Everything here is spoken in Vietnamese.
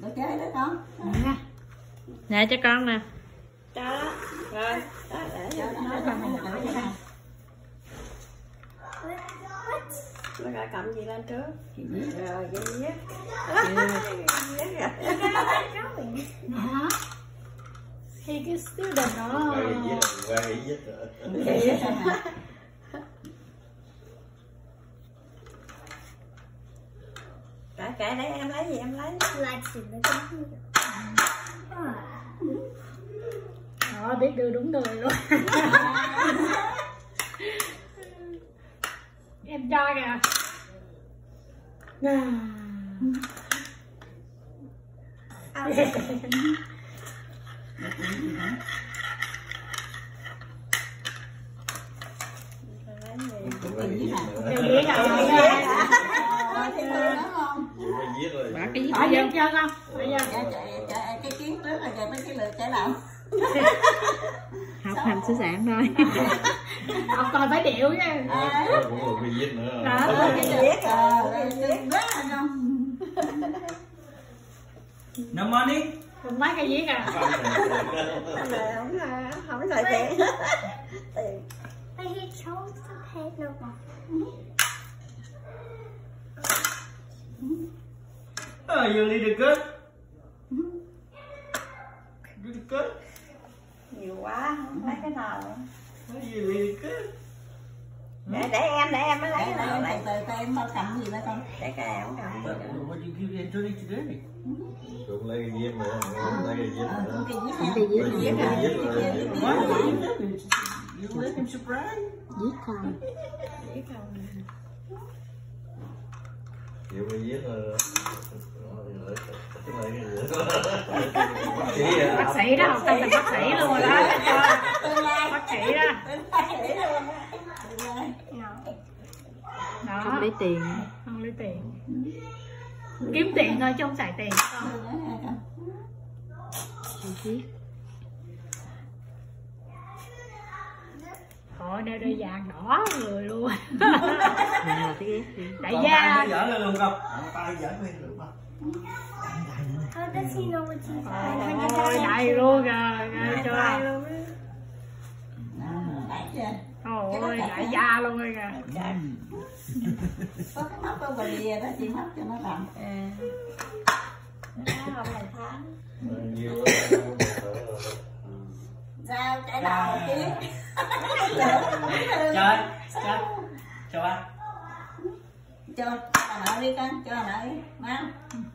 Được chơi đó con. Nè cho con nè. Cho đó. Rồi. Đó, để cho nó gọi cầm gì lên trước. Rồi vậy viết. He can still don't know. Kệ để em lấy gì em lấy. Đó, biết đưa đúng người luôn. Em cho kìa. Bỏ viết cho con. Cái kiến trước là về mấy cái lượt trái lòng. Học hành sửa soạn thôi. Học còn phải điệu nha. Cũng còn phải viết nữa. Đó, viết rất là ngon. No money. Không mấy cái viết à. Không có lời tiền. But he chose to pay no more. Oh, you really good. Really good. Nhiều quá, không lấy cái nào. Oh, you really good. Để em mới lấy cái nào. Từ em mau cầm gì đó con. Để cái em cầm. What do you give Anthony today? Cũng lấy cái viết nữa, lấy cái viết nữa. Cái viết What? You let him surprise? Viết con. Chịu cái viết rồi. Bác sĩ đó, học tên là bác sĩ luôn rồi đó. Bác sĩ đó. Đó. Không lấy tiền. Không lấy tiền. Kiếm tiền thôi chứ không xài tiền. Thôi đeo đôi vàng đỏ người luôn. Đại gia. Dở lên luôn không? Tay dở lên luôn không? How does he know what he's doing? Ôi đại luôn kìa. Chưa? Ôi đại gia luôn rồi kìa. Có cái móc có bì đó chị móc cho nó làm. Không này tháng. Sao chạy đầu chứ. Chơi. Cho ba. Cho bà nội đi con, cho bà nội đi. Má.